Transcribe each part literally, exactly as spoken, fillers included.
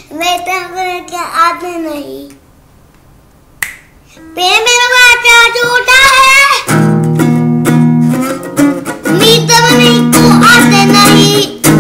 मैं तो आते नहीं। प्रेम मेरा बाचा झूठा है, उम्मीद बनी को आते नहीं।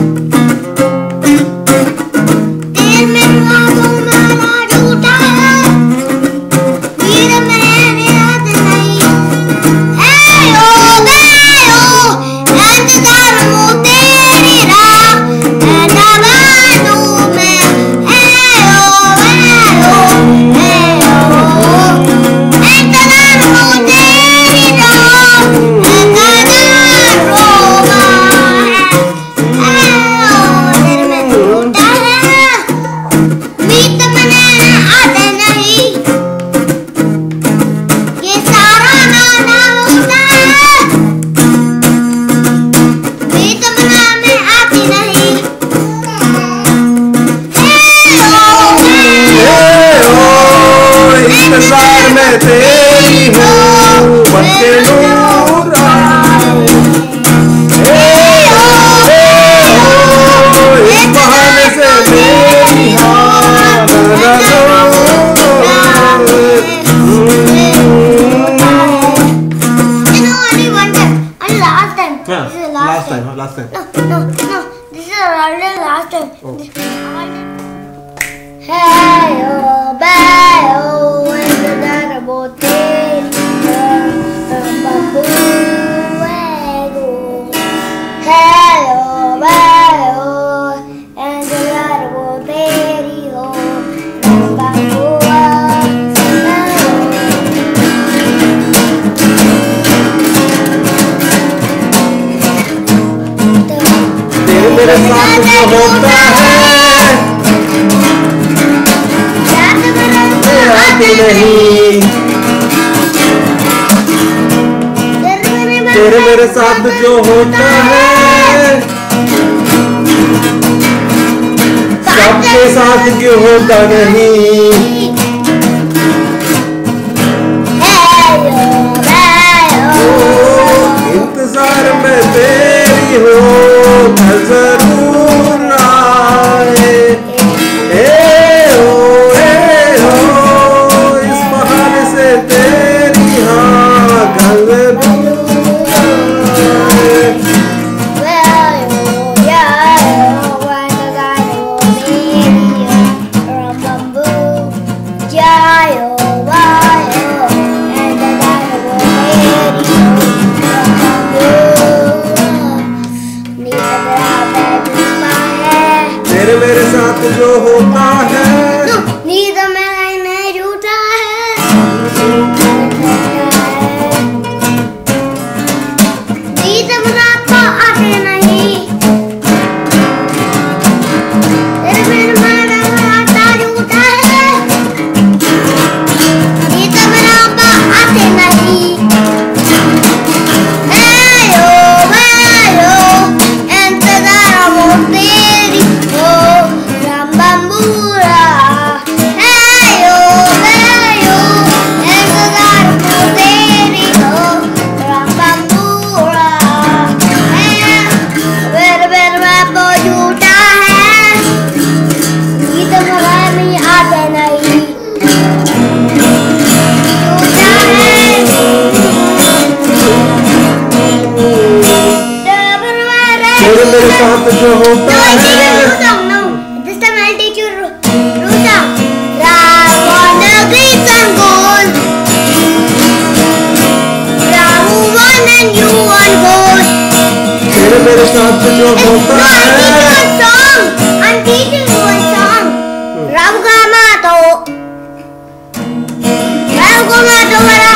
तेरे मेरे बाबू मेरा झूठा है, वीर मेरे आते नहीं। हे ओ गए ओ इंतजार मो तेरी राह, मैं ना मानूं मैं। हे ओ गए ओ हे ओ इंतजार मो तेरी राह, मैं कदर रोवा है। हे ओ तेरे में झूठा है, उम्मीद बनाने आते नहीं। ये सारा नाना होता है, उम्मीद बनाने आती नहीं। इंतजार में तेरी हूँ बन के नूर आए। इस बहाने से मेरी हाँ Last time. Yeah, This is the last last time, time. last time. No, no, no. This is the last time. Oh. Hey oh, bye oh, and the dada bote, bamboo ego. Hey oh, bye oh, and the dada bote, oh, bamboo तेरे मेरे साथ जो होता है आती नहीं। तेरे मेरे साथ जो होता है सबके साथ क्यों होता नहीं। इंतजार में तेरी हो मैं जरूर आए। ए हो ए हो इस बहाने से तेरी हाँ घर जरूर आए। तेरे मेरे साथ जो होता है नींद में नहीं झूठा है, नींद में रात को आते नहीं। तेरे मेरे मारा राता झूठा है, नींद में रात को आते नहीं। हे ओ हे ओ इंतजार मो तेरी हो बंबूरा। हे ओ हे ओ इंतजार मो तेरी हो बंबूरा। हे बेर बेर बाबू झूठा है, गीत मगर नहीं आते नहीं। झूठा है तेरे मेरे साथ जो होता है। No, this time I'll teach you Ruta. Ravana greets and goes. Ramu won and you won both. तेरे मेरे साथ जो होता No, I'm teaching you है। a song. I'm teaching you a song. Ramu ka mato. Ramu ko mato mara